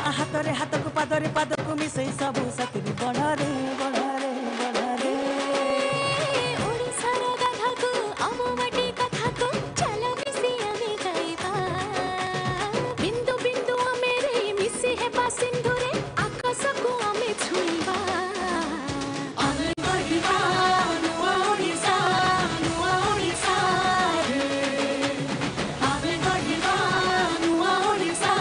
हातरे हाथ को पादरे पाद को मिसई सबू सतरी बड़े बड़े बड़े ओडिसार गाथा को अमो माटी कथा को चलो मिसी आमे गाइबा बिंदु बिंदु आमेरे मिसी है सिंधु रे आकाश को आमे छुईबा आमे गाइबा नुआ ओडिसा रे आमे गाइबा नुआ ओडिसा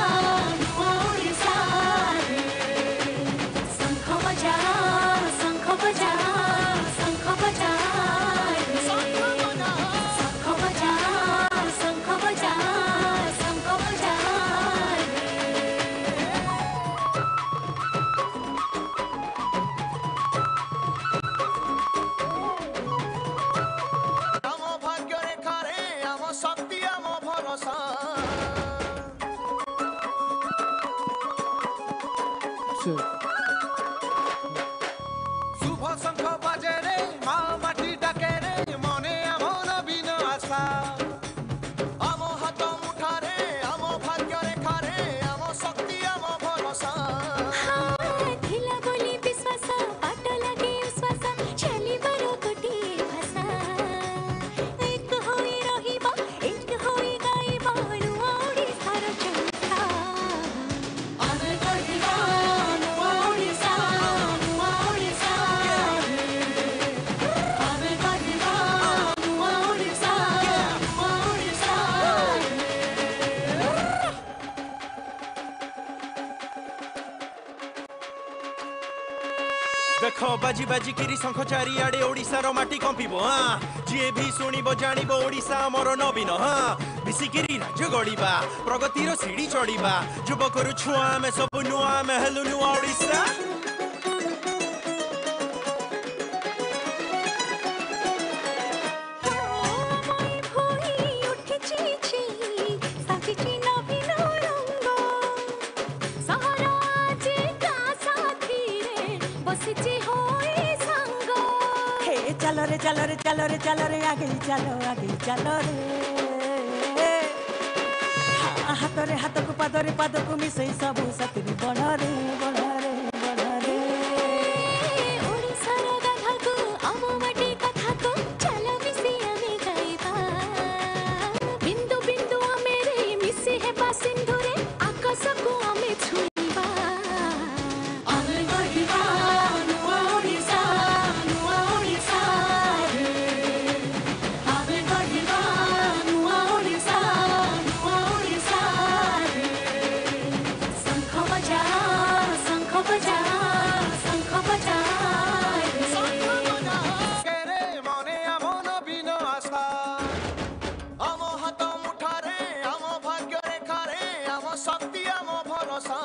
रे शंख बजा शंख बजा शंख बजा शंख बजा शंख बजा शंख बजा आम भाग्य रेखा रे आम शक्ति आम भरोसा शुभ शंख बाजे रे माँ माटी डाके रे मने आम नवीन आशा आम हाथ मुठा रे आम भाग्य रेखा रे आम शक्ति आम भरोसा थिला बोली विश्वास पाट लगे विश्वास चली बरो कोटी भाषा एक होई रहिबा एक होई गाइबा नुआ ओडिसार चंद्रा आमे गाइबा नुआ ओडिसा रे आमे गाइबा नुआ ओडिसा देख बाजी बाजी किरी शंख चारिआडे ओडिशार माटी कंपिबो हाँ जी भी शुणिबो जानिबो ओडिशा मोर नवीन हाँ मिसिकिरी राज्य गढ़िबा प्रगतिर सीढ़ी चढ़िबा युवकरू छुआ आमे सब नुआ आमे हेलु नुआ ओडिशा মই ভই উঠেছি ছি সাজিছি নবীন রঙ্গ সারা যে কা সাথী রে বসিছি হই সঙ্গ हे चलो रे चलो रे चलो रे चलो रे आगे चलो रे हातरे हाथ को पादरे पाद को मिसई सबू सतरी बड़े बड़े बड़े ओडिसार गाथा को अमो माटी कथा को चलो मिसी आमे गाइबा बिंदु बिंदु आमेरे मिसी है सिंधु रे आकाश को आमे छुईबा आमे गाइबा नुआ ओडिसा रे आमे गाइबा नुआ ओडिसा रे शंख बजा शंख बजा शंख बजा रे मने आम नवीन आशा आम हाथ मुठा रे आम भाग्य रेखा रे आम शक्ति आम भरोसा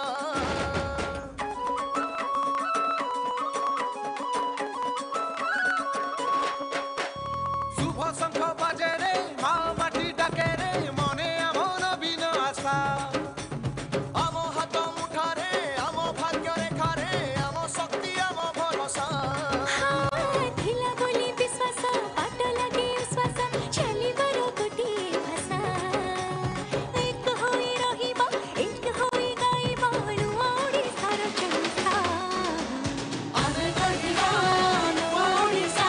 शुभ शंख बाजे रे माँ माटी डाके रे मने आम नवीन आशा आम हाथ मुठा रे आम भाग्य रेखा रे आम शक्ति आम भरोसा थिला बोली विश्वास पाट लगे विश्वास चली बरो कोटी भाषा एक होई रहिबा एक होई गाइबा नुआ ओडिसार चंद्रा आमे गाइबा नुआ ओडिसा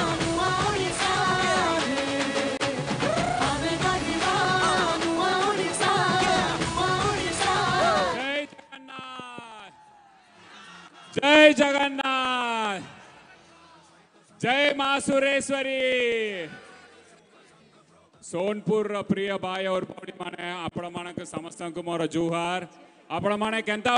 रे आमे गाइबा नुआ ओडिसा जय जगन्नाथ जय मां सुरेश्वरी सोनपुर प्रिय भाई और भौणी माने आपण मानक समस्त को मोर जुहार आपण माने केंता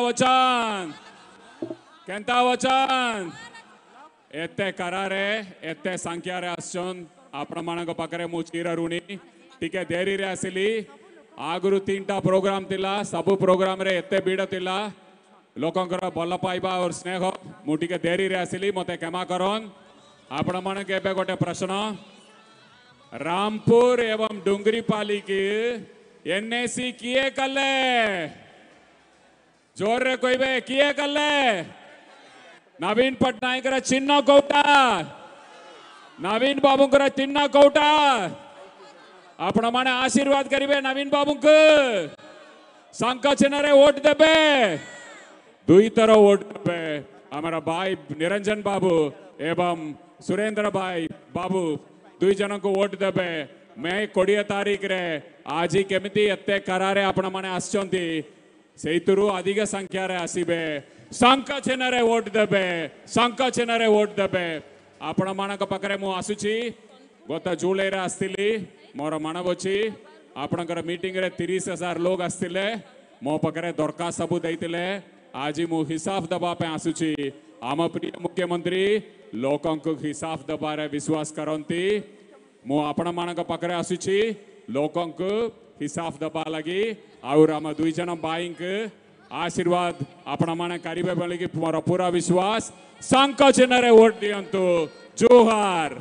वचन एते करारे एते संख्या रे आछन आपण मानक पाखरे मु चिर ऋणी टिके देरी रे आसिली आगुरु 3टा प्रोग्राम तिला सबु प्रोग्राम रे एते भीड़ तिला लोकंकर भल पाइबा और स्नेह मुझे देरी रे आसिली मते क्षमा करन आपण माने के बे गोटे प्रश्न रामपुर एवं डुंगरीपाली की एनएसी किए कले जोर रे कहबे किए कले नवीन पट्टनायक चिन्ह कौटा नवीन बाबू चिन्ह कौटा आपण माने आशीर्वाद करिवे नवीन बाबू को शंख चिन्ह रे वोट देबे दुई थर वोट देबे आमर भाई निरंजन बाबू एवं सुरेंद्र भाई बाबू दुई जन को वोट देबे मैं 20 तारीख रे आज ही केमिति एते करारे आपण माने आछंती सेइतुरु अधिक संख्या रे आसीबे शंख चिन्ह रे वोट देबे शंख चिन्ह रे वोट देबे आपण मानक पाखरे मु आसुची गत जुलाई रे आस्तिली मोर मानव अछि आपणकर मीटिंग रे 30,000 लोग आस्तिले मो पाखरे दरखास्त सब देइतिले आज मु हिसाब दबा पे आसुची आम प्रिय मुख्यमंत्री लोकं को हिसाब दबारे विश्वास करंती मु आपण मानक पाखरे आसुची लोकं को हिसाब दबा लगी और आम दुई जन बाईक आशीर्वाद आपण माने करिबे बोली कि मोर पूरा विश्वास शंख चिन्ह रे वोट दियंतु जोहार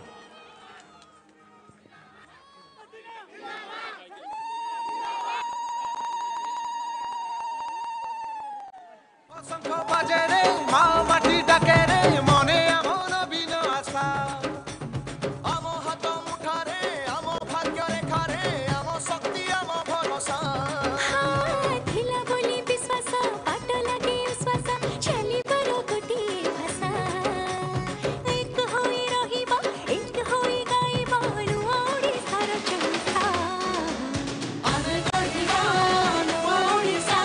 শঙ্খ বাজে রে মা মাটি ডাকে রে মনে এমন বিন আশা আম হাত মুঠারে আম ভাগ্য রেখা রে আম শক্তি আম ভরসা थिला बोली विश्वास पाट लगे उश्वास चली पर कोटी भाषा एक होई रहिबा एक होई गाइबा नुआ ओडिसार चंथा आमे गढ़िबा नुआ ओडिसा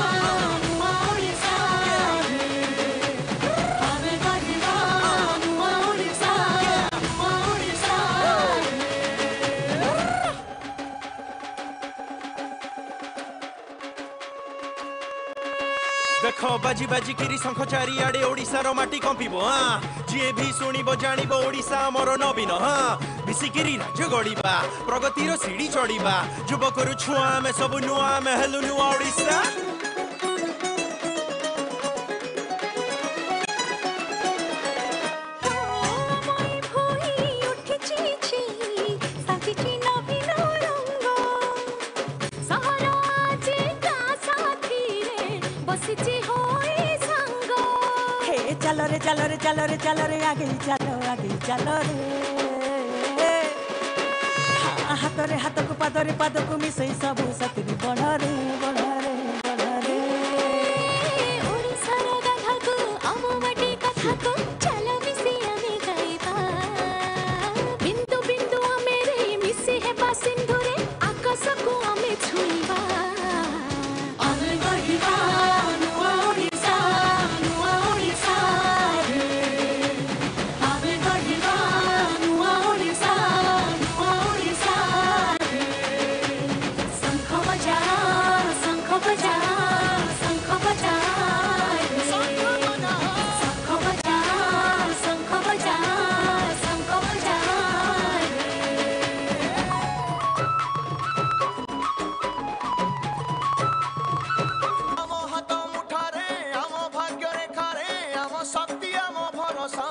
आमे गढ़िबा नुआ ओडिसा देख बाजी बाजी किरी शंख चारिआडे ओडिशार माटी कंपिब जी भी शुणव जानिब ओडिशा आमर नवीन मिसिकिरी राज्य गढ़ा प्रगतिर सीढ़ी चढ़ा युवकर छुआ आमे सब नुआ आमे हेलु नुआ ओडिशा चलो रे चलो रे चलो रे चलो रे आगे चलो रे हाथ रे हाथ को पाद को मिसई सब सतरी बढ़ रे ओडिसार गाथा को आम माटी कथा को चलो मिसी आमे गाइबा बिंदु बिंदु आमे रे मिसी हेबा सिंधु रे आकाश को आमे छुईबा आमे गढ़िबा नुआ ओडिसा आमे गढ़िबा नुआ ओडिसा शंख बजा शंख बजा शंख बजा शंख बजा शंख बजा शंख बजा আম হাত মুঠারে আম ভাগ্য রেখা রে আম শক্তি আম ভরসা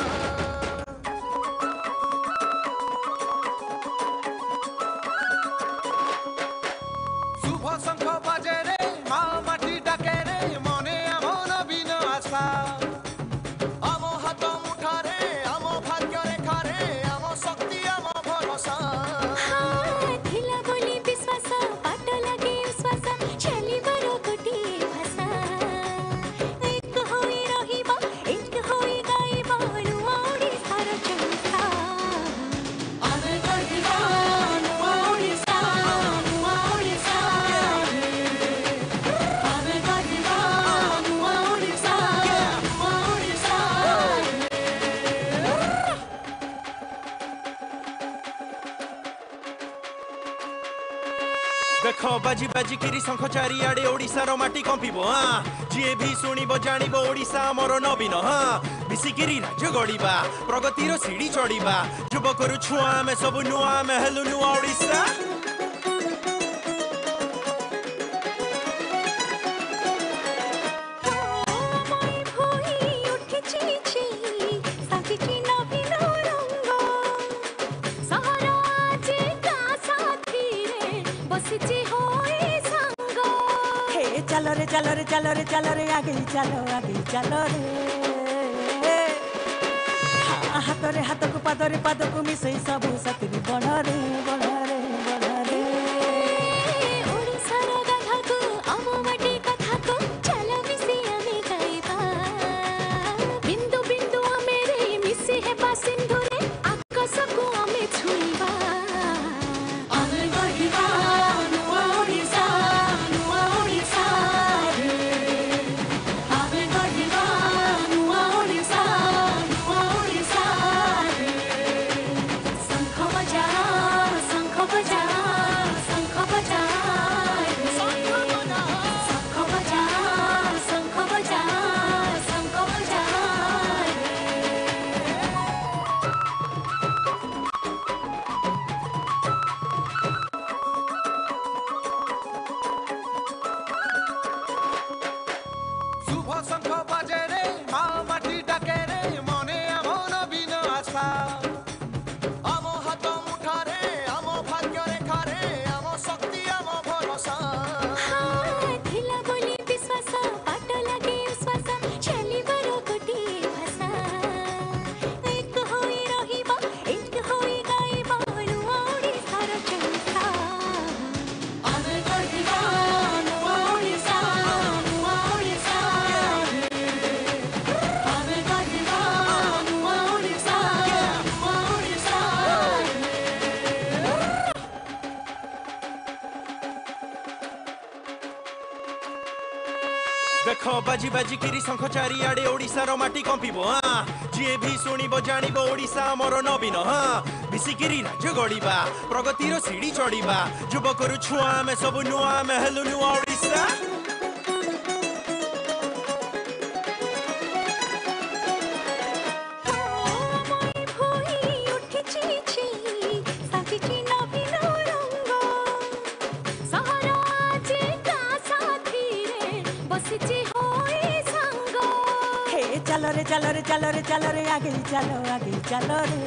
শুভ শঙ্খ বাজে রে মা মাটি ডাকে রে মনে এমন বিন আশা আম হাত মুঠারে আম ভাগ্য রেখা রে আম শক্তি আম ভরসা थिला बोली विश्वास पाट लगे उश्वास चली बर कोटी भाषा एक होई रहिबा एक होई गाइबा नुआ ओडिसार चंथा आमे गढ़िबा नुआ ओडिसा आमे गढ़िबा नुआ ओडिसा देख बाजी बाजी किरी शंख चारिआडे ओडिशार माटी कंपिब जी भी शुणव जानिब ओडिशा आमर नवीन मिसिकिरी राज्य गढ़ा प्रगतिर सीढ़ी चढ़ा युवकर छुआ आमे सब नुआ आमे हेलु नुआ ओडिशा चलो रे चलो रे चलो रे चलो रे आगे चलो रे हाथ रे हाथ को पाद को मिसई सब सतरी बढ़ रे ओडिसार गाथा को आम माटी कथा को चलो मिसी आमे गाइबा शुभ शंख बाजे रे माँ माटी डाके रे मने आम नवीन आशा आम हाथ मुठारे आम भाग्य रेखा रे आम शक्ति आम भरोसा थिला बोली विश्वास बाट लगे विश्वास चलिबार गोटिए भाषा एक होई रहिबा एक होई गाइबा नुआ ओडिसार चंसा ଆମେ ଗଢ଼ିବା ନୂଆ ଓଡ଼ିଶା ନୂଆ ଓଡ଼ିଶା ଆମେ ଗଢ଼ିବା ନୂଆ ଓଡ଼ିଶା ନୂଆ ଓଡ଼ିଶା देख बाजी बाजी किरी शंख चारिआडे ओडिशार माटी कंपिब जी भी शुणिब जानिब ओडिशा आमर नवीन मिसिकिरी राज्य गढ़िबा प्रगतिर सीढ़ी चढ़िबा युवकरू छुआ आमे सब नुआ आमे हेलु नुआ ओडिशा মই ভই উঠিছি ছি সাজিছি নবীন রঙ্গ সহরা যে কা সাথী রে বসিছি হই সঙ্গ हे चलो रे चलो रे चलो रे चलो रे आगे चलो रे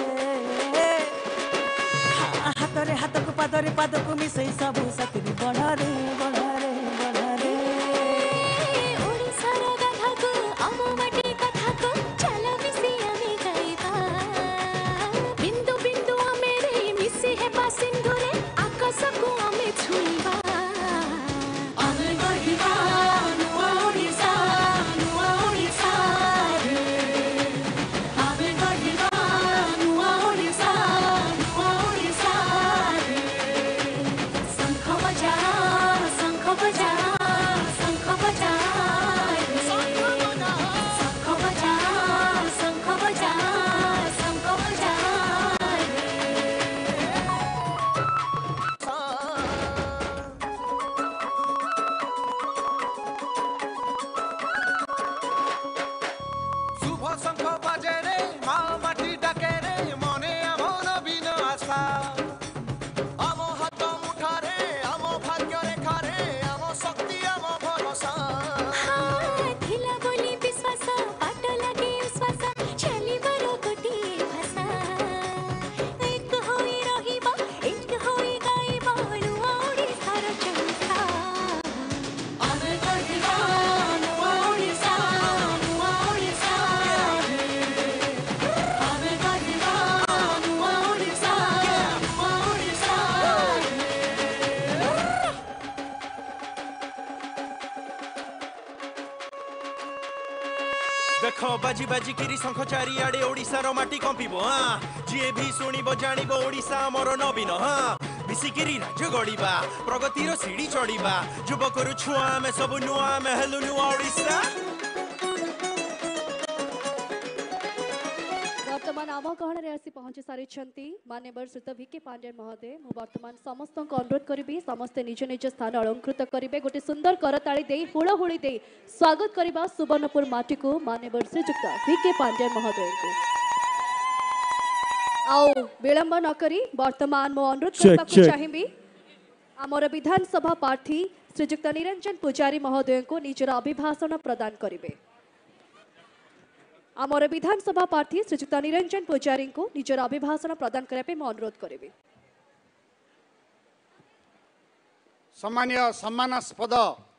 हाथ रे हाथ को पाद को मिसई सबू सतरी बढ़ रे बढ़ रे बढ़ रे ओडिसार गाथाको आम माटी कथाको चलो मिसी आमे गाइबा बिंदु बिंदु आमे रे मिसी हेबा सिंधु रे आकाशको आमे छुइबा ଆମେ ଗଢ଼ିବା ନୂଆ ଓଡ଼ିଶା ନୂଆ ଓଡ଼ିଶା ଆମେ ଗଢ଼ିବା ନୂଆ ଓଡ଼ିଶା ନୂଆ ଓଡ଼ିଶା ଶଙ୍ଖ ବଜା ଶଙ୍ଖ ବଜା ଶଙ୍ଖ ବଜା ଶଙ୍ଖ ବଜା ଶଙ୍ଖ ବଜା ଶଙ୍ଖ ବଜା शुभ शंख बाजे रे माँ माटी डाके रे मने आम नवीन आशा आम हाथ मुठारे आम भाग्य रेखा रे आम शक्ति आम भरोसा थिला बोली विश्वास बाट लगे विश्वास चलिबार गोटिए भाषा एक होई रहिबा एक होई गाइबा नुआ ओडिसार चंसा ଆମେ ଗଢ଼ିବା ନୂଆ ଓଡ଼ିଶା ନୂଆ ଓଡ଼ିଶା ଆମେ ଗଢ଼ିବା ନୂଆ ଓଡ଼ିଶା ନୂଆ ଓଡ଼ିଶା देख बाजी बाजी किरी शंख चारिआडे ओडिशार माटी कंपिब जी भी शुणिब जानिब ओडिशा आमर नवीन मिसिकिरी राज्य गढ़िबा प्रगतिर सीढ़ी चढ़िबा युवकरू छुआ आमे सब नुआ आमे हेलु नुआ ओडिशा वर्तमान आम गहन आसी पहुंची सारी मान्यवर श्रीत भिके पांडे महोदय मु वर्तमान समस्त को अनुरोध करी समस्ते निज निज स्थान अलंकृत करेंगे गोटे सुंदर करताली दे हुड़हुड़ी दे स्वागत करवा सुवर्णपुर माटी को मान्यवर श्रीजुक्त भिके पांडे महोदय को आओ विलंब न करी वर्तमान मु अनुरोध करबा को चाहिबी आमर विधानसभा प्रार्थी श्रीजुक्त निरंजन पुजारी महोदय को निजर अभिभाषण प्रदान करिवे आमर विधानसभा प्रार्थी श्रीजुक्त निरंजन पुजारी को निजर अभिभाषण प्रदान करने में अनुरोध करेंगे सम्मान्य सम्मानास्पद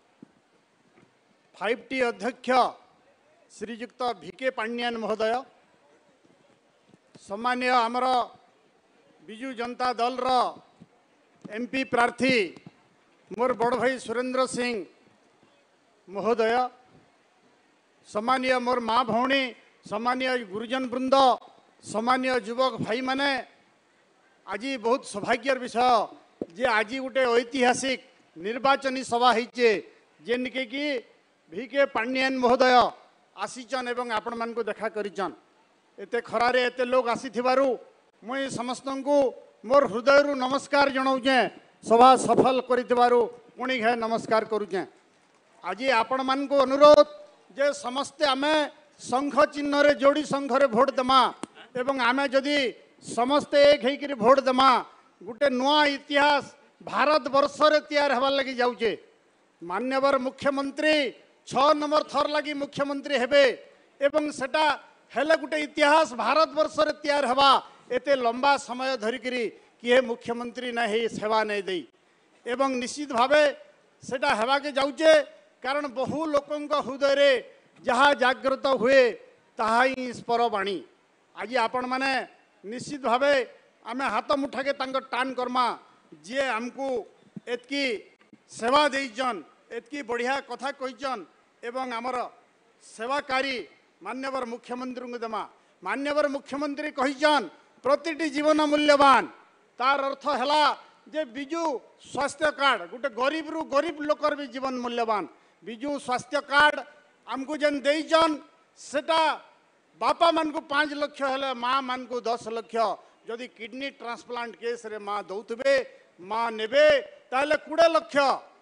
5T अध्यक्ष श्रीजुक्त भिके पांड्यान महोदय सम्मान्य आमर बिजु जनता दल रो एमपी प्रार्थी मोर बड़ भाई सुरेंद्र सिंह महोदय सम्मान्य मोर माँ भौणी सम्मान्य गुरुजन वृंद सम्मान्य युवक भाई माने आज बहुत सौभाग्यर विषय जे आज गोटे ऐतिहासिक निर्वाचनी सभा होइचे जेनके कि भिके पांड्यान महोदय आसीचन एवं आपण मान को देखा करिचन एते खरारे एते लोग आसीथिबारु मुई समस्त को मोर हृदय नमस्कार जनाऊे सभा सफल करिथिबारु पुणी घे नमस्कार करुचे आज आपण मान को अनुरोध जे समस्ते आमे संघ चिन्ह रे जोड़ी संघ रे भोट देमा एवं आमे जदि समस्ते एक होकर भोट देमा गोटे नुआ इतिहास भारत वर्ष रे तैयार हबार लगी जाऊे मान्यवर मुख्यमंत्री 6 नंबर थर लगी मुख्यमंत्री हेबे एवं सेटा हेले गुटे इतिहास भारत वर्ष रे तैयार हवा एते लंबा समय धरिकरी किए मुख्यमंत्री ना हे सेवा नहीं दे एवं निश्चित भावे सेटा हेबा के जाउचे कारण बहु लोकों हृदय रे जहाँ जागृत हुए ताहा ही स्पर बाणी आज आपण माने निश्चित भावे आमे हाथ मुठा के तांको टान करमा जे हमको एतकी सेवा देइचन एतकी बढ़िया कथा कहिचन एवं आमर सेवाकारी मान्यवर मुख्यमंत्री को देमा मान्यवर मुख्यमंत्री कहिचन प्रतिटी जीवन मूल्यवान तार अर्थ हैला जे बिजु स्वास्थ्य कार्ड गोटे गरीब रु गरीब लोकर भी जीवन मूल्यवान बिजु स्वास्थ्य कार्ड आमको जेन देइचन सेटा बापा मान को 5 लाख हेले माँ मान को 10 लाख जदि किडनी ट्रांसप्लांट केस रे माँ दौथबे माँ नेबे ताले 20 लाख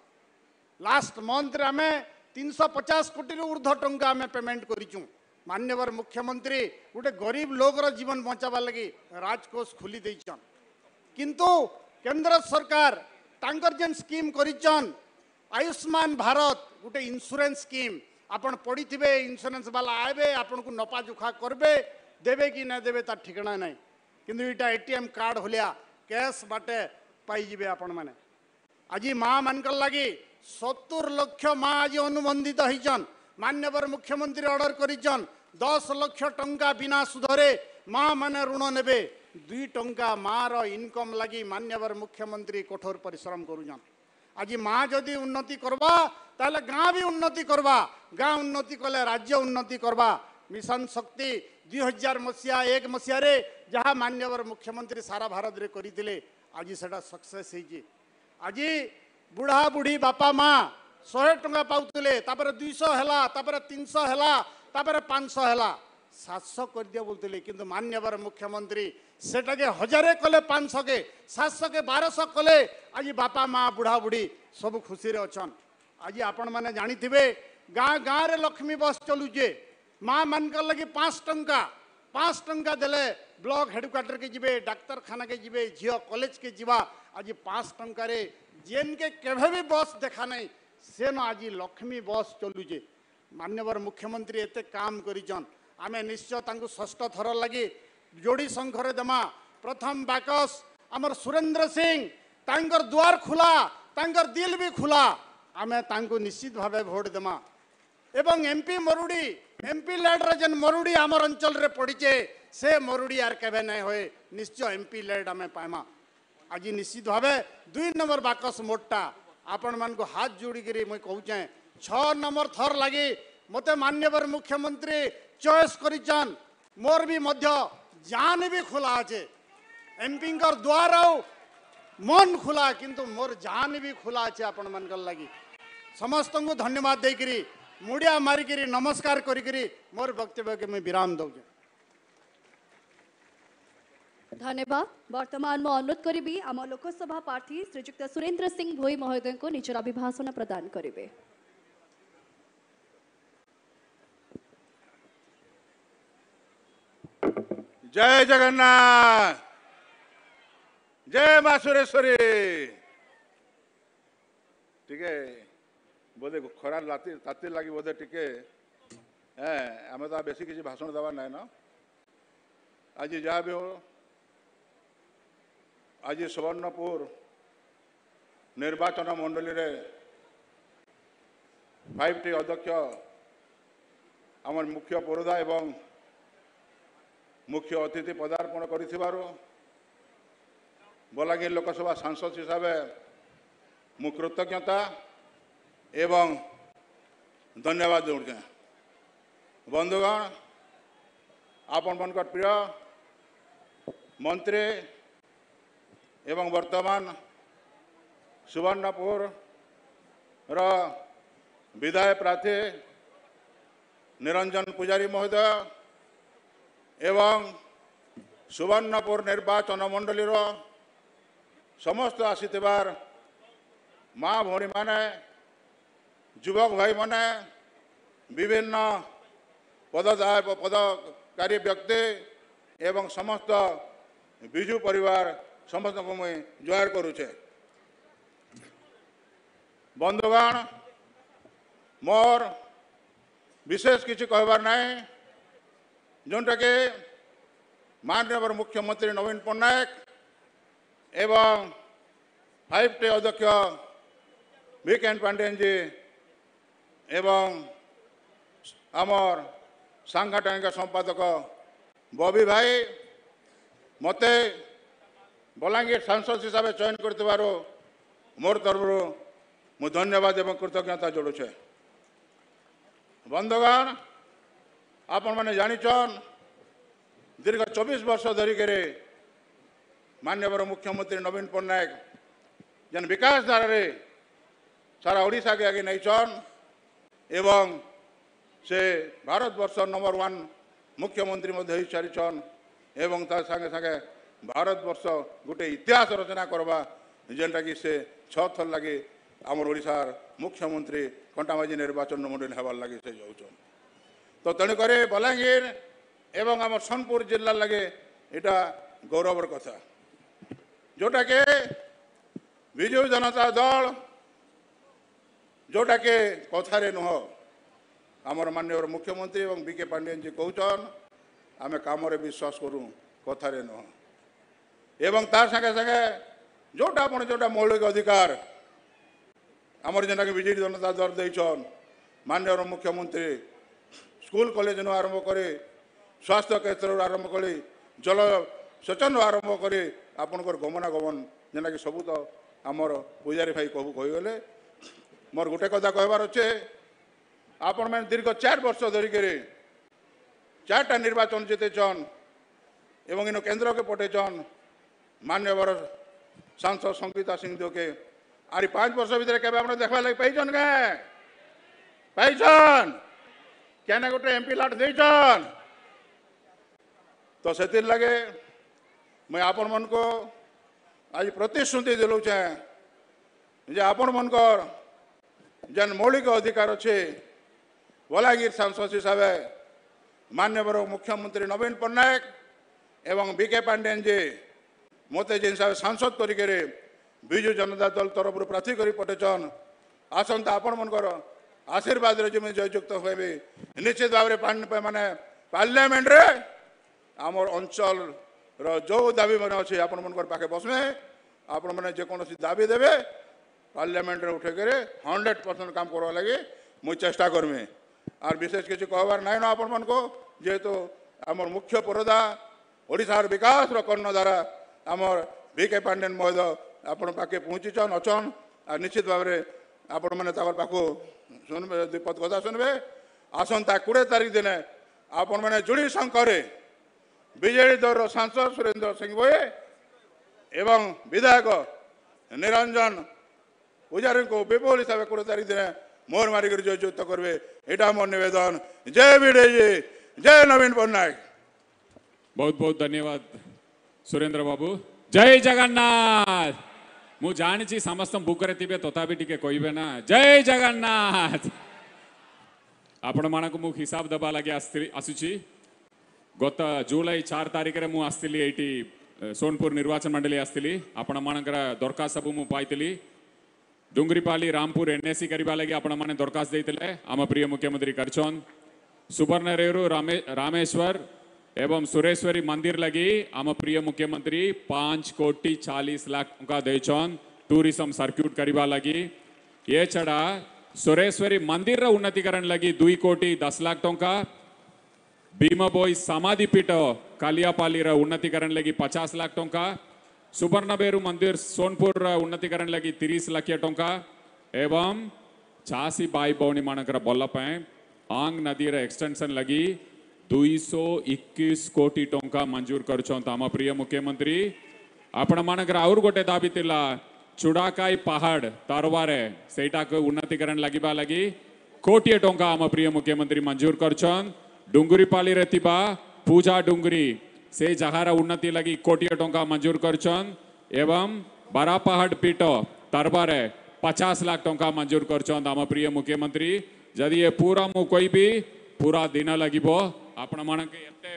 लास्ट मंथ रे आमे 350 कोटी रु ऊर्ध्व टंका आमे पेमेंट करिचु मान्यवर मुख्यमंत्री गोटे गरीब लोगर जीवन बचावा लगी राजकोष खुली देइचन किंतु केंद्र सरकार तांकर जेन स्कीम करिचन आयुष्मान भारत गोटे इंश्योरेंस स्कीम आपण पढ़ी इंश्योरेंस वाला आए आपन को नपा जुखा करबे देवे कि ना देवे तार ठिकाना नहीं किंतु इटा एटीएम कार्ड होलिया कैश बाटे पाइबे आपण माने आज माँ मानकर लगी 70 लाख माँ आज अनुबंधित होइचन मान्यवर मुख्यमंत्री ऑर्डर करिचन 10 लाख टंका बिना सुधरे माँ माने ऋण नेबे 2 टंका माँ रो इनकम लगी मान्यवर मुख्यमंत्री कठोर परिश्रम करूजन आज माँ जदि उन्नति करवा ताले गाँ भी उन्नति करवा गाँ उन्नति कले राज्य उन्नति करवा मिशन शक्ति 2000 मसीहा 1 मसीह रे जहाँ मान्यवर मुख्यमंत्री सारा भारत रे करिथिले आज सेटा सक्सेस होइछि आज बुढ़ा बुढ़ी बापा माँ 100 टंका पाउतले तापर 200 हैला तापर 300 हैला तापर 500 हैला 700 कर दिया बोलते किंतु मान्यवर मुख्यमंत्री सेटा के 1000 कले 500 के 700 के 1200 कले आज बापा माँ बुढ़ा बुढ़ी सब खुशी रे अछन आज आपण माने जानी थिबे गाँ गाँ रे लक्ष्मी बस चलुचे माँ मानकर लगी 5 टंका देले ब्लॉक हेडक्वार्टर के जिबे डाक्तर खाना के जिबे झियो कॉलेज के जीवा आज 5 टंका रे जेन के केभे भी बस देखा नहीं से न आज लक्ष्मी बस चलुचे मान्यवर मुख्यमंत्री एते काम करिचन आमे निश्चय तांको षष्ठ थर लगी जोड़ी शंखरे देमा प्रथम बाकस आमर सुरेंद्र सिंह तांकर द्वार खुला तांकर दिल भी खुला आमे तांको निश्चित भावे भोट देमा एवं एमपी मरुड़ी एमपी लेड जेन मरुड़ी आमर अंचल रे पड़ीचे से मरुड़ी यार केबे नहीं होए निश्चय एमपी लेड आमे पाइमा आज निश्चित भावे 2 नंबर बाकस मोटा आपण मान को हाथ जोड़ी करी मैं कहूचे 6 नंबर थर लगी मते मान्यवर मुख्यमंत्री चॉइस करिचन मोर भी मध्य जान भी खुला আছে एमपी द्वार मन खुला किंतु मोर जान भी खुला আছে आपण मानकर लगी समस्त को धन्यवाद देकरी मुड़िया मारिकरी नमस्कार करिकरी मोर वक्तव्य के मैं विराम दउजे धन्यवाद वर्तमान में अनुरोध करी आम लोकसभा प्रार्थी श्रीजुक्त सुरेंद्र सिंह भोई महोदय को निजर अभिभाषण प्रदान करेंगे। जय जगन्नाथ जय माँ सुरेश्वरी टिके बोधे खरा ताती लगी बोधे टिके आम तो बेसी किसी भाषण देवार ना न आज जहाँ भी हो आज सुवर्णपुर निर्वाचन मंडली रे 5टी अध्यक्ष आम मुख्य पुरोधा एवं मुख्य अतिथि पदार्पण करिथिबारो बलांगीर लोकसभा सांसद हिसाब मु कृतज्ञता एवं धन्यवाद दूचे बंधुगण आपण मनकर प्रिय मंत्री एवं वर्तमान सुवर्णपुर रा विधायक प्रार्थी निरंजन पुजारी महोदय एवं सुवर्णपुर निर्वाचन मंडली समस्त आसीथिबार माँ भौणी माने युवक भाई माने विभिन्न पदकारी व्यक्ति एवं समस्त विजु परिवार समस्त को मुझे जुहार करुचे बंधुगण मोर विशेष किसी कहबार ना जोटा के माननीय मुख्यमंत्री नवीन पट्टनायक एवं 5T अध्यक्ष वीकेंड पांडेन जी एवं आमर सांगठनिक संपादक बॉबी भाई मते बलांगीर सांसद हिसाब से चयन कर मोर तरफ मु धन्यवाद एवं कृतज्ञता जोड़ुछे। बंधुगण आपण मैंने जानिछन दीर्घ 24 वर्ष धरिक माननीय मुख्यमंत्री नवीन पट्टनायक जन विकास धारा सारा ओडिशा के आगे नहींचन एवं से भारतवर्ष नंबर 1 मुख्यमंत्री हो सारीचन एवं तार संगे संगे भारतवर्ष गोटे इतिहास रचना करवा जेनटा कि से 6 थर लगे आमर ओडिशार मुख्यमंत्री कंटामाजी निर्वाचन मंडल हबार लगे से जाऊन तो तेणुक बलांगीर एवं आम सोनपुर जिला लगे यहाँ गौरवर कथा जोटा के विजु जनता दल जोटा के कथार नुह आमर माननीय मुख्यमंत्री एवं बीके पांडेन जी कहन आम कम विश्वास करूँ कथार नुह एवं तार संगे संगे जोटा आप जोटा मौलिक अधिकार आमर जेनटा कि विजेडी जनता दल देन माननीय मुख्यमंत्री स्कूल कॉलेज नु आरंभ कर स्वास्थ्य क्षेत्र आरंभ कर जल सेचन आरंभ कर आपणकर गमनागमन जेना कि सबू तो आमर पूजारी भाई कहू कहीगले मोर गोटे कथा कहबार अच्छे आपण मैंने दीर्घ 4 वर्ष धरिक 4टा निर्वाचन जीतेचन एवं इन केन्द्र के पठेचन मान्यवर सांसद संगीता सिंह के आरी 5 वर्ष भितर के देखा लगे पाइछन के पाइछन क्या ना गोटे एमपी लाट देचन तो से लगे मैं आपण मन को आज प्रतिश्रुति दिलौचे जे आपण मनकर जेन मौलिक अधिकार अच्छे बलांगीर सांसद हिसाब से माननीय मुख्यमंत्री नवीन पट्टनायक एवं बीके पांडेन जी मत जिन हिसाब से सांसद करके विजु जनता दल तरफ प्रार्थी कर पठेचन आसंता आपण मनकर आशीर्वाद जमी जययुक्त हुए निश्चित भाव में माने पार्लियामेंट रे आमर अंचल जो दाबी मैंने अच्छे आपण मनकर पाखे बसमे आपण मैंने जेकोसी दाबी देवे पार्लियामेंट रे उठे 100% काम करवा लगे मुझ चेष्टा करमी और विशेष किसी कहबार नाइन आपण मन को जेहेतु आमर मुख्य पुरोधा ओडिशार विकास कर्णधारा आमर बीके पांडेन महोदय आपण पाखे पहुँचीचन अच्छन और निश्चित भाव में आपण मैंने पाखु शुणवे द्विपद कथा शुणवे आसंता 20 तारीख दिन आपण मैंने जुड़ी शंकर बीजेडी दल सांसद सुरेंद्र सिंह भोई एवं विधायक निरंजन पूजारी को विपुल हिसाब से 20 तारीख दिन मोहर मारिक जययुक्त करेंगे यहाँ मोर निवेदन। जय बीजेडी जय नवीन पट्टनायक। बहुत बहुत धन्यवाद सुरेंद्र बाबू। जय जगन्नाथ। मु जानी समस्त बुकरे थे तथापि टिके कहबे ना जय जगन्नाथ। आपण मानक मु हिसाब दबा लगे आसुची गत जुलाई 4 तारीख रे मु आस्तिली एटी सोनपुर निर्वाचन मंडली आस्तिली आपण मानकर दरखास्त सब मु पाइतली डुंगरीपाली रामपुर एनएससी करबा लगे आपण माने दरखास्त देइतले आम प्रिय मुख्यमंत्री करछन सुवर्णरेरू रामेश्वर एवं सुरेश्वरी मंदिर लगी आम प्रिय मुख्यमंत्री 5 कोटी 40 लाख टंका देछन टूरिज्म सर्क्यूट करबा लगी ये छड़ा सुरेश्वरी मंदिर रा उन्नतीकरण लगी 2 कोटी 10 लाख टंका भीमबोई समाधि पीठ कालियापाली रा उन्नतीकरण लगी 50 लाख टंका सुवर्णबेरू मंदिर सोनपुर रा उन्नतीकरण लगी 30 लाख टंका एवं चासी बाई बौनी मानकर बल्लभ आंग नदी रा एक्सटेंशन लगी 221 कोटी टंका मंजूर करछन आम प्रिय मुख्यमंत्री। आपण मानकर आउर गोटे दाबी तिला चुड़ाकाई पहाड़ तारवारे सेटा को उन्नतीकरण लगिबा लगी कोटी टंका आम प्रिय मुख्यमंत्री मंजूर करछन। डुंगरीपाली रे थिबा पूजा डुंगरी से जहारा उन्नति लगी कोटी टंका मंजूर करछन एवं बारा पहाड़ पीठ तारवारे 50 लाख टंका मंजूर करछन आम प्रिय मुख्यमंत्री। जदि ये पूरा मु कोई भी पूरा दिन लगिबो आपण मानके एते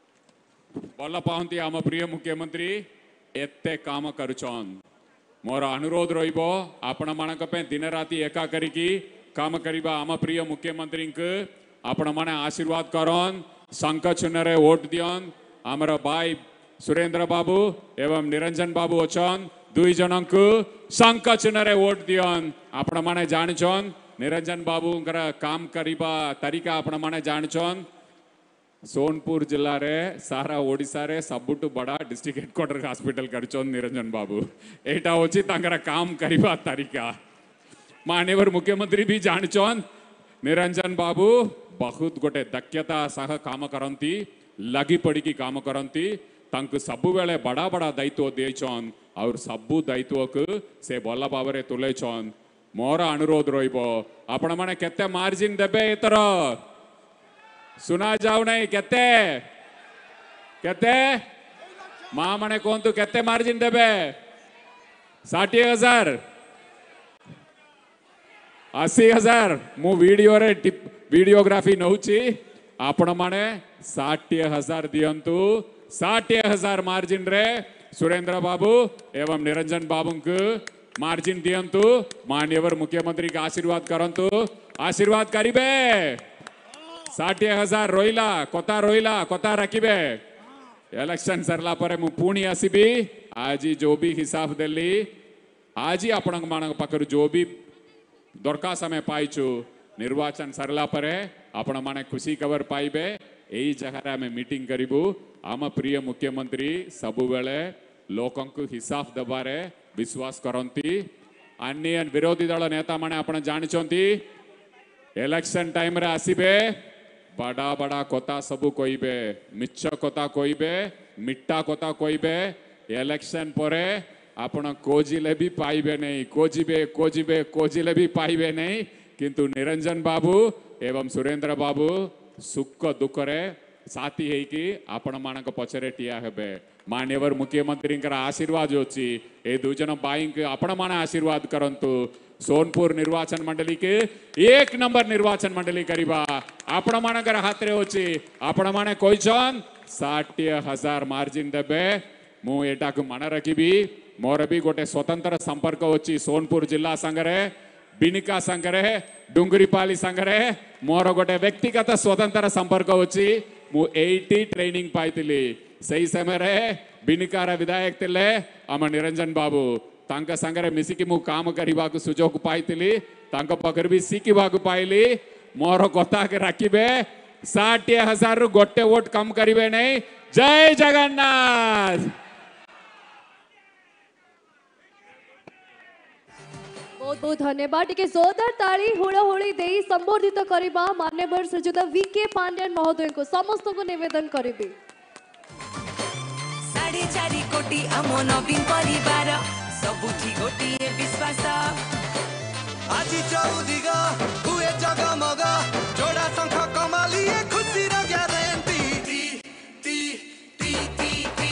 भल पाहंती आम प्रिय मुख्यमंत्री एते काम करुछन। मोर अनुरोध रहिबो आपण मानक पे दिन राति एका करिकी काम करिबा आम प्रिय मुख्यमंत्री आपण माने आशीर्वाद करन शंख चिन्ह रे वोट दियन हमर भाई सुरेंद्र बाबू एवं निरंजन बाबू अछन दुई जनक शंख चिन्ह रे वोट दियन आपण माने जानछन निरंजन बाबू काम करिबा तरीका आपण माने जानछन सोनपुर जिला रे सारा ओडिसा रे सबुटु बड़ा डिस्ट्रिक्ट हेडक्वार्टर हॉस्पिटल करछन निरंजन बाबू एटा होची तांकर काम करिबा तरीका माननीय मुख्यमंत्री भी जानछन निरंजन बाबू बहुत गोटे दक्षता सह काम करंती लगी पड़ी की काम करंती तांको सबु बेले बड़ा बड़ा दायित्व देछन और सबु दायित्व को से भल भाव में तुलेछन मोर अनुरोध रहिबो आपण माने केते मार्जिन देबे एतर सुना जाऊ नहीं केते केते मां माने कोंतु केते मार्जिन देबे 60,000 80,000 मु वीडियो रे वीडियोग्राफी नौची आपण माने 60,000 दियंतु 60,000 मार्जिन रे सुरेंद्र बाबू एवं निरंजन बाबू को मार्जिन दियंतु माननीय मुख्यमंत्री का आशीर्वाद करंतु आशीर्वाद करिबे 60,000 रोइला कथा रखिबे इलेक्शन सरला परे मु पुणी आसीबी आज जो भी हिसाब देली आज आपण मान पाखर जो भी दरखास्त आम पाइचु निर्वाचन सरला परे आपण माने खुशी खबर पाइबे यही जगह आम मीटिंग करिबु आम प्रिय मुख्यमंत्री सबु बेले लोकंकु हिसाब दबारे विश्वास करंती अन्य विरोधी दल नेता माने आपण जानचंती इलेक्शन टाइम रे आसीबे बड़ा बड़ा कथा सबु कइबे मिच्छ कथा कइबे मिट्टा कथा कइबे इलेक्शन परे आपण कोजिले भी पाइबे नहीं कोजिले भी पाइबे नहीं किंतु निरंजन बाबू एवं सुरेंद्र बाबू सुख दुख रे साथी है कि आपण मानक पछरे टिया हेबे माननीय मुख्यमंत्री आशीर्वाद अच्छी ए दुजन बाई आपण माने आशीर्वाद करंतु सोनपुर निर्वाचन मंडली के 1 नंबर निर्वाचन मंडली करिबा आपण मानकर हाथ रे होची आपण माने कहिछन 60,000 मार्जिन देबे मु एटा को मन रखिबी मोर भी गोटे स्वतंत्र संपर्क होची सोनपुर जिला संगरे बिनिका संगरे डुंगरीपाली संगरे मोर गोटे व्यक्तिगत स्वतंत्र संपर्क होची मु 80 ट्रेनिंग पाइतिली सही समय रे बिनिकार विधायक तिले आम निरंजन बाबू तांका संगरे मिसिकी मु काम करिबा को सुजोग पाइतिली तांका पकर भी सिकिबा को पाइली मोर कथा के राखिबे 60,000 रु गोटे वोट कम करिवे नहीं जय जगन्नाथ बहुत बहुत धन्यवाद टिके जोरदार ताली हुड़हुड़ी दे संबोधित करिबा माननीय श्रीजुत वीके पांड्यन महोदय को समस्त को निवेदन करिबे 4.5 कोटी आम नवीन परिवार सबुठी गोटे विश्वास आज चौदिगा हुए जगमग जोड़ा शंख कमाली खुशी र ग्यारंटी टी टी टी टी टी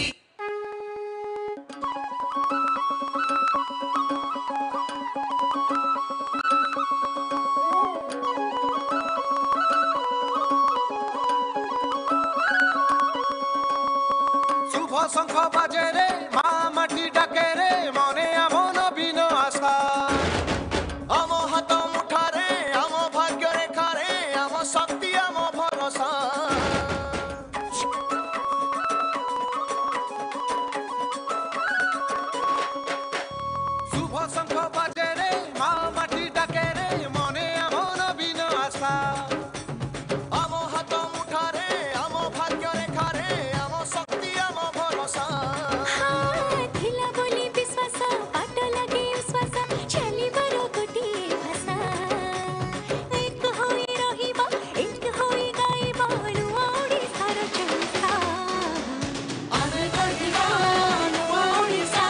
शुभ शंख बाजे रे मां माटी डाके रे मने आम नवीन आशा आम हाथ मुठारे आम भाग्य रेखा रे आम शक्ति आम भरोसा शुभ शंख बाजे रे मां माटी डाके रे मने आम नवीन आशा आम हाथ मुठारे आम भाग्य रेखा रे आम शक्ति आम भरोसा थिला बोली विश्वास पाट लगे विश्वास चली बरो गोटे भाषा एक होई रहिबा एक होई गाइबा नुआ ओडिसार चंता आमे करदिबा नुआ ओडिसा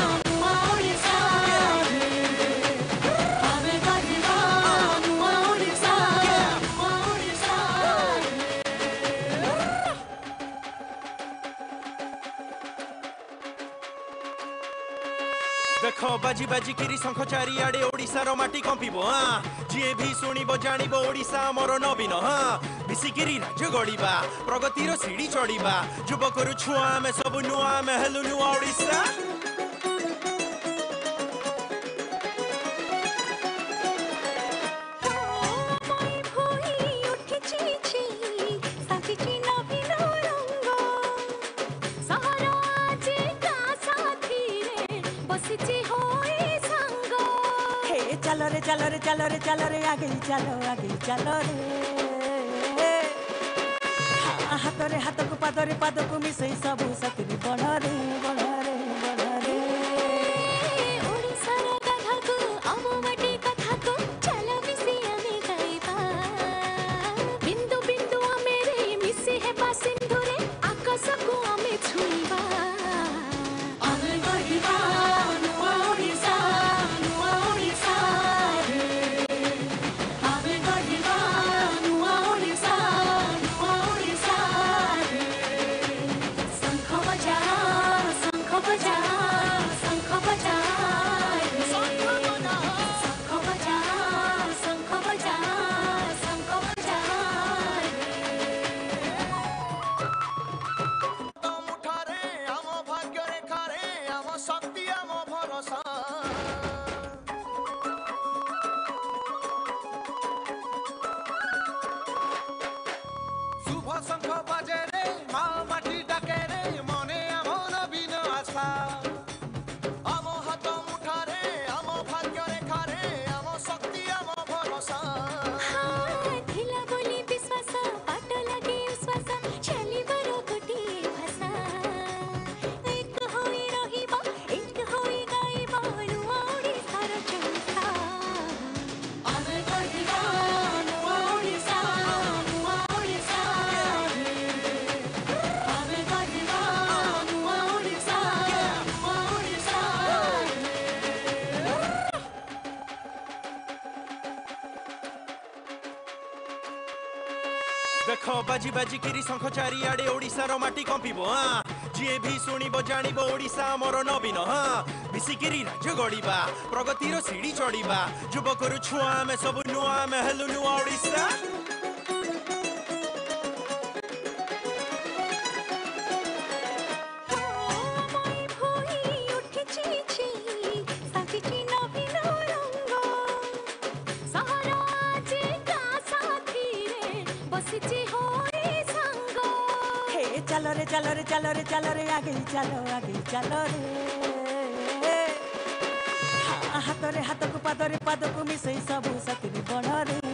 आमे करदिबा नुआ ओडिसा देख बाजी बाजी किरी शंख चारिआडे ओडिशार माटी कंपिबो जी भी शुणिबो जानिबो ओडिशा मोर नवीन मिसिकिरी राज्य गढ़िबा प्रगतिर सीढ़ी चढ़िबा युवकर छुआ में सब नुआ में हेलु नुआ ओडिशा भोई उठिछि चलो रे चलो रे चलो रे चलो रे आगे चलो रे हाथ रे हाथ को पाद को मिसई सबू सतरी बढ़ रे ओडिसार गाथा को आमो माटी कथा को चलो मिसी आमे गाइबा बिंदु बिंदु आमे रे मिसी हेबा सिंधु रे आकाश को आमे छुईबा आमे गाइबा नुआ ओडिसा रे आमे गाइबा नुआ ओडिसा रे शंख बजा शंख बजा शंख बजा शंख बजा शंख बजा शंख बजा ମୁଠାରେ ଆମ ଭାଗ୍ୟ ରେଖାରେ ଆମ ଶକ୍ତି ଆମ ଭରସା ଶୁଭ ଶଙ୍ଖ ବାଜେ ରେ ମା ମାଟି ଡାକେ ରେ ମନେ ଆମ ନବୀନ ଆଶା ଆମ ହାତ ମୁଠାରେ ଆମ ଭାଗ୍ୟ ରେଖାରେ ଆମ ଶକ୍ତି ଆମ ଭରସା ଥିଲା ବୋଲି ବିଶ୍ୱାସ ପାଟ ଲାଗେ ଉଶ୍ୱାସ ଚାଲିବାର ଗୋଟିଏ ଭାଷା ଏକ ହୋଇ ରହିବ ଏକ ହୋଇ ଗାଇବ ନୂଆ ଓଡ଼ିଶାର ଚେଷ୍ଟା ଆମେ କହିବା ନୂଆ ଓଡ଼ିଶା ରେ ଆମେ କହିବା ନୂଆ ଓଡ଼ିଶା ରେ देख बाजी बाजी किरी शंख चारिआडे ओडिशार माटी कंपिब जी भी शुणिब जानिब ओडिशा आमर नवीन मिसिकिरी राज्य गढ़िबा प्रगतिर सीढ़ी चढ़िबा युवकर छुआ आमे सब नुआ आमे हेलु नुआ ओडिशा মই ভই উঠিছি ছি সাজিছি নবীন রঙ্গ সহর আজি কা সাথী রে বসিছি হই সঙ্গ हे चलो रे चलो रे चलो रे चलो रे आगे चलो रे हाथ रे हाथ को पाद को मिसई सबू सतरी बढ़ रे